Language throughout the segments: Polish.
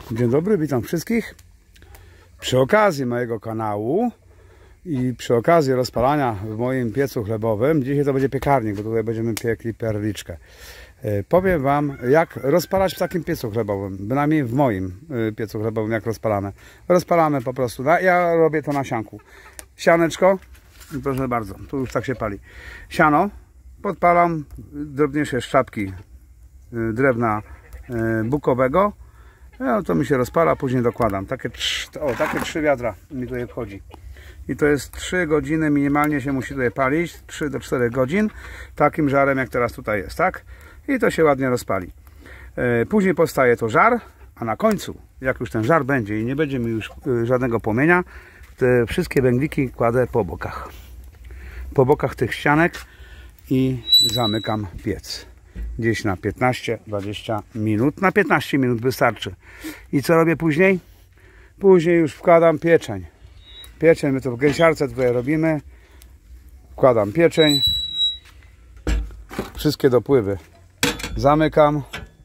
Dzień dobry, witam wszystkich. Przy okazji mojego kanału i przy okazji rozpalania w moim piecu chlebowym, dzisiaj to będzie piekarnik, bo tutaj będziemy piekli perliczkę. Powiem Wam, jak rozpalać w takim piecu chlebowym, bynajmniej w moim piecu chlebowym, jak rozpalamy. Rozpalamy po prostu, ja robię to na sianku. Sianeczko, proszę bardzo, tu już tak się pali. Siano, podpalam drobniejsze szczapki drewna bukowego. No, to mi się rozpala, później dokładam. Takie 3 wiadra mi tutaj wchodzi. I to jest 3 godziny minimalnie się musi tutaj palić, 3 do 4 godzin, takim żarem jak teraz tutaj jest, tak? I to się ładnie rozpali. Później powstaje to żar, a na końcu, jak już ten żar będzie i nie będzie mi już żadnego płomienia, te wszystkie węgliki kładę po bokach. Po bokach tych ścianek i zamykam piec. Gdzieś na 15-20 minut. Na 15 minut wystarczy. I co robię później? Później już wkładam pieczeń. Pieczeń, my to w gęsiarce tutaj robimy. Wkładam pieczeń. Wszystkie dopływy zamykam.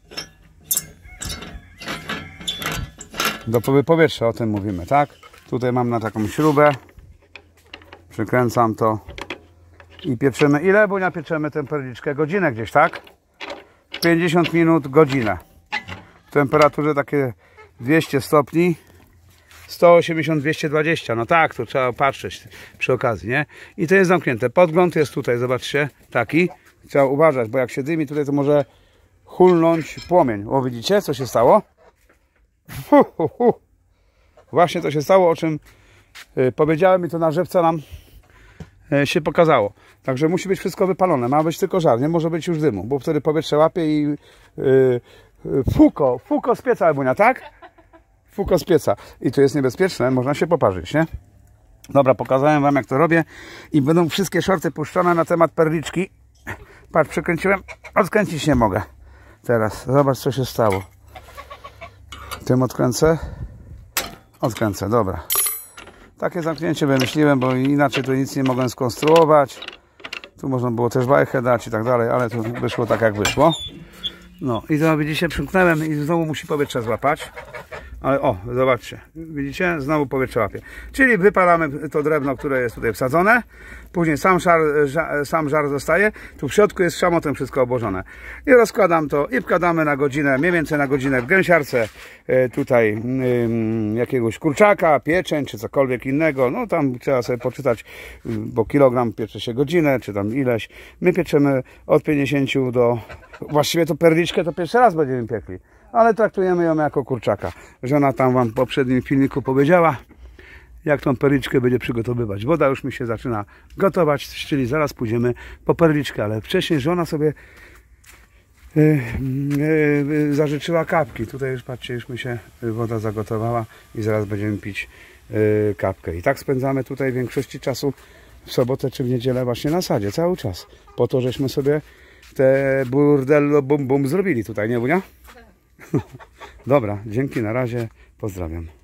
Dopływy powietrza, o tym mówimy, tak? Tutaj mam na taką śrubę. Przykręcam to. I pieczymy. Ile, Bunia, pieczemy tę perliczkę? Godzinę gdzieś, tak? 50 minut, godzinę. W temperaturze takie 200 stopni. 180-220. No tak, to trzeba patrzeć przy okazji, nie? I to jest zamknięte. Podgląd jest tutaj, zobaczcie, taki. Trzeba uważać, bo jak się dymi tutaj, to może hulnąć płomień. O, widzicie, co się stało? Właśnie to się stało, o czym powiedziałem i to na żywca nam się pokazało. Także musi być wszystko wypalone. Ma być tylko żar, nie może być już dymu, bo wtedy powietrze łapie i fuko z pieca, Bunia, tak? Fuko z pieca. I to jest niebezpieczne, można się poparzyć, nie? Dobra, pokazałem Wam, jak to robię i będą wszystkie shorty puszczone na temat perliczki. Patrz, przykręciłem, odkręcić nie mogę. Teraz, zobacz, co się stało. Tym odkręcę. Odkręcę, dobra. Takie zamknięcie wymyśliłem, bo inaczej tu nic nie mogłem skonstruować. Tu można było też wajchę dać i tak dalej, ale tu wyszło tak, jak wyszło. No i to widzicie, przymknąłem i znowu musi powietrze złapać. Ale o, zobaczcie, widzicie, znowu powietrze łapie. Czyli wypalamy to drewno, które jest tutaj wsadzone. Później sam żar zostaje. Tu w środku jest szamotem wszystko obłożone. I rozkładam to i wkładamy na godzinę, mniej więcej na godzinę w gęsiarce. Tutaj jakiegoś kurczaka, pieczeń czy cokolwiek innego. No tam trzeba sobie poczytać, bo kilogram piecze się godzinę, czy tam ileś. My pieczemy od 50 do... Właściwie to perliczkę to pierwszy raz będziemy piekli. Ale traktujemy ją jako kurczaka. Żona tam Wam w poprzednim filmiku powiedziała, jak tą perliczkę będzie przygotowywać. Woda już mi się zaczyna gotować, czyli zaraz pójdziemy po perliczkę, ale wcześniej żona sobie zażyczyła kapki. Tutaj już patrzcie, już mi się woda zagotowała i zaraz będziemy pić kapkę. I tak spędzamy tutaj w większości czasu w sobotę czy w niedzielę właśnie na sadzie, cały czas. Po to, żeśmy sobie te burdello bum bum zrobili tutaj, nie Bunia? Dobra, dzięki, na razie, pozdrawiam.